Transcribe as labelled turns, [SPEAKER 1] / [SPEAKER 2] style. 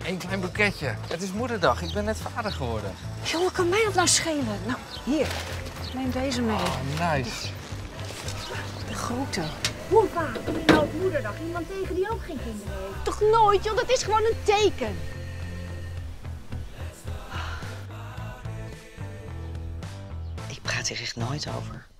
[SPEAKER 1] Eén klein boeketje. Het is moederdag. Ik ben net vader geworden.
[SPEAKER 2] Jongen, kan mij dat nou schelen? Nou, hier. Neem deze mee.
[SPEAKER 1] Oh, nice.
[SPEAKER 2] De grote.
[SPEAKER 3] Hoe vaak doe je nou op moederdag iemand tegen die ook geen kinderen heeft?
[SPEAKER 2] Toch nooit, joh? Dat is gewoon een teken. Ik praat hier echt nooit over.